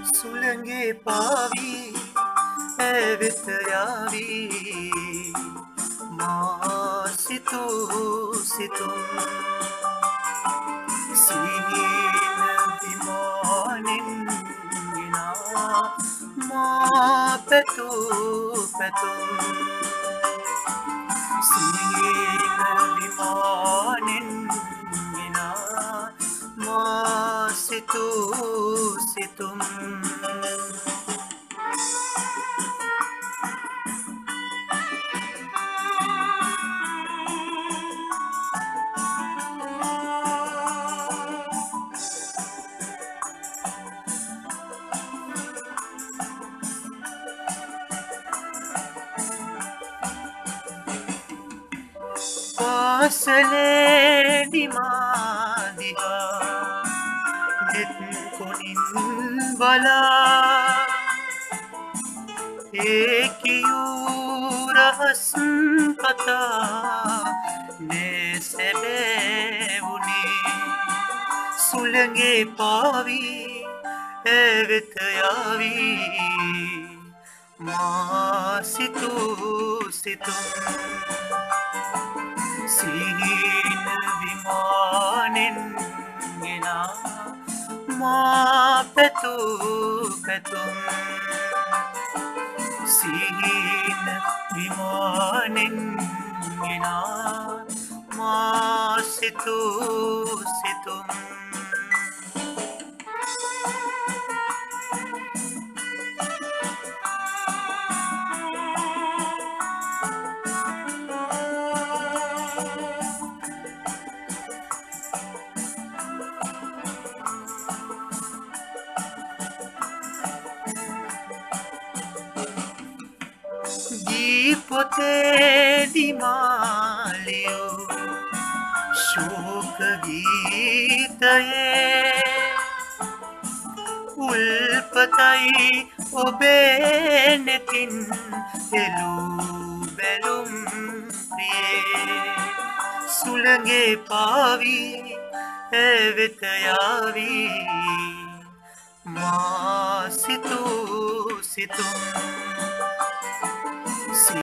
සුළඟේ පාවි ඇවෙත යාවි මා සිතූ සිතුම් සිහින විමානෙන් ගෙනා මා පැතූ පැතුම් සිහින විමානෙන් ගෙනා මා සිතූ සිතුම් පාසලේ දිමාදිහා නෙත් කොනින් බලා ඒ කියූ රහස් කතා නේ සැබෑ වුණේ සුළඟේ පාවි ඇවෙත යාවි මා සිතූ සිතුම් සිහින විමානෙන් ගෙනා මා පැතූ පැතුම් සිහින විමානෙන් ගෙනා මා සිතූ සිතුම් පොතේ දිමාලියෝ ශෝක ගීතයේ උල්පතයි ඔබේ නෙතින් එළූ බැලුම් ප්‍රියේ සුළඟේ පාවි ඇවෙත යාවි මා සිතූ සිතුම්